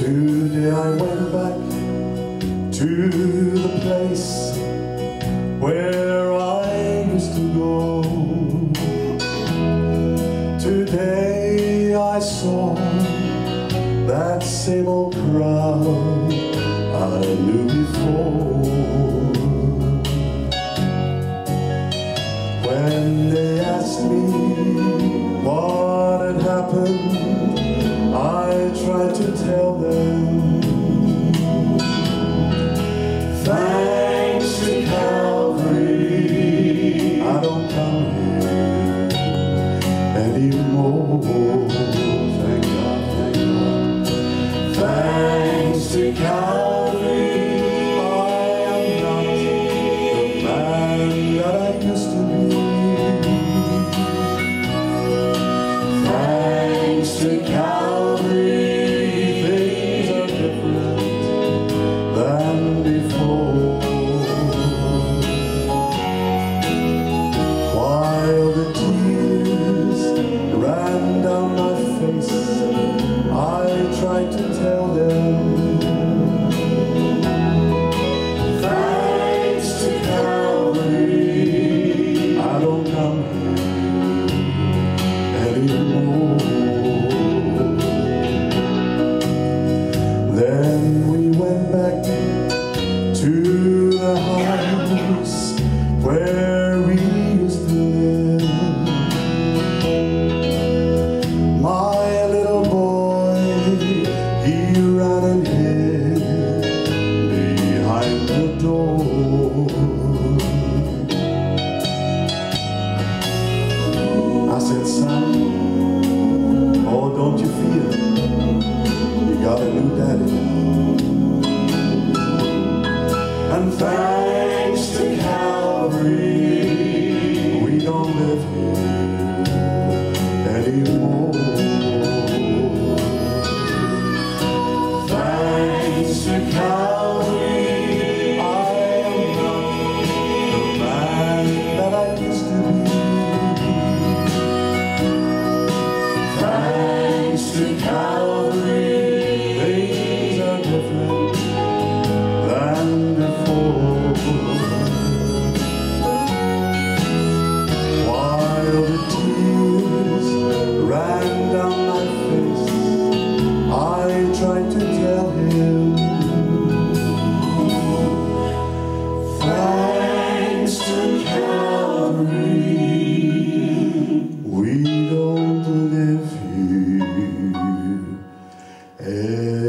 Today I went back to the place where I used to go. Today I saw that same old crowd I knew before. When they asked me what had happened, I tried to tell them. Thanks to Calvary, I don't come here anymore. Thank God, thank God. Thanks to Calvary, I am not the man that I used to be. Thanks to Calvary, things are different than before. While the tears ran down my face, I tried to tell them. Thanks to Calvary, I don't come here anymore. Then we went back to the house where we used to live. My little boy, he ran and hid behind the door. I said, son, oh, don't you feel it? You got a new daddy. And thanks to Calvary, we don't live here anymore. Thanks to Calvary, I am not the man that I used to be. Thanks to Calvary, things are different than before. While the tears ran down my face, I tried to tell him. Thanks to Calvary, we don't live here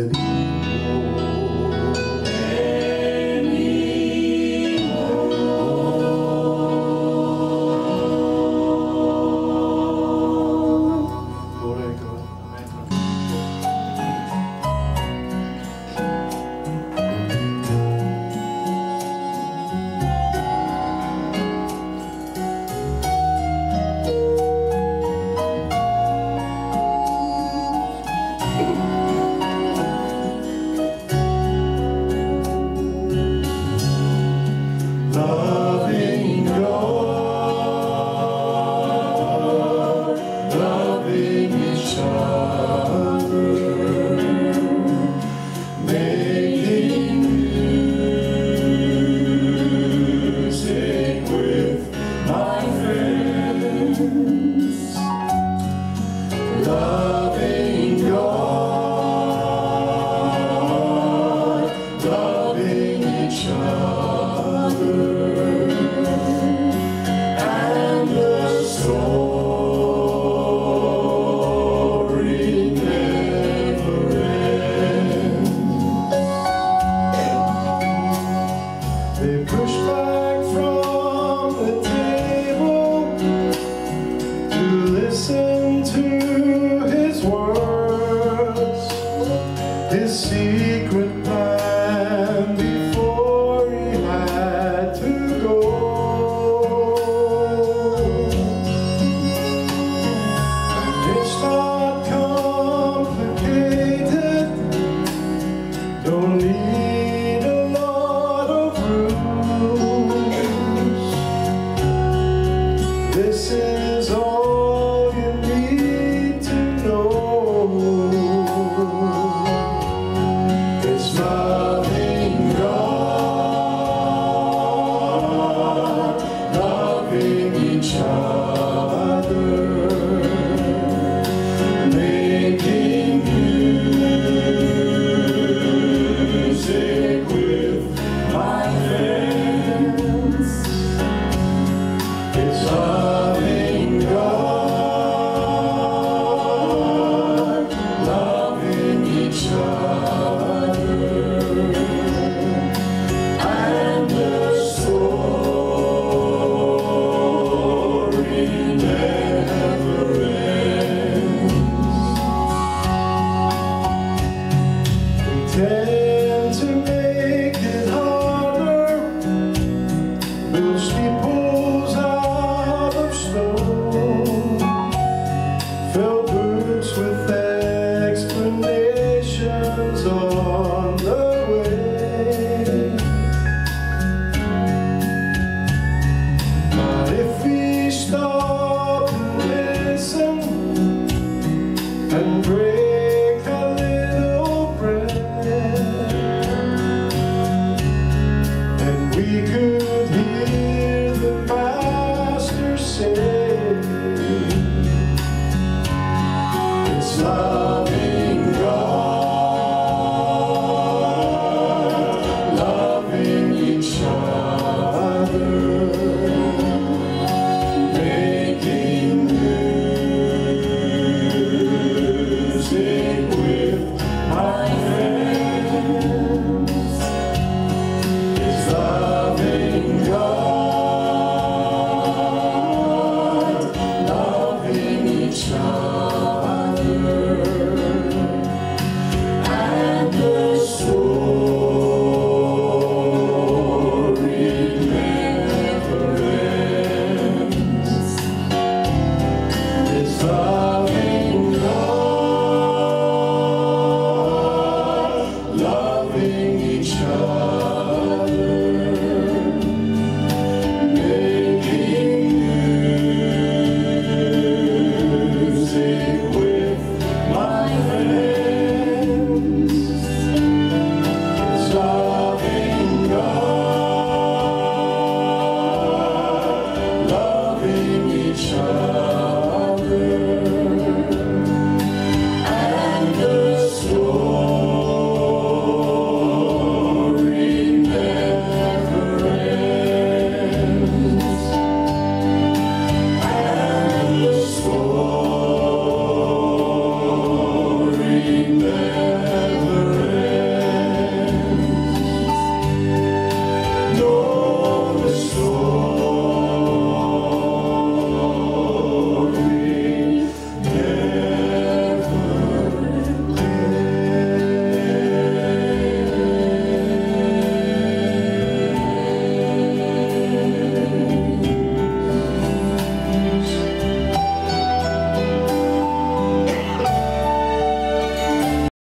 Loving God, loving each other, making music with my friends. Loving God, loving each other. And the story never ends. They push back from the table to listen to his words, his secret plan before he had to go. It's not complicated, don't need a lot of rules. This is all you need to know. each other, making music with my friends. It's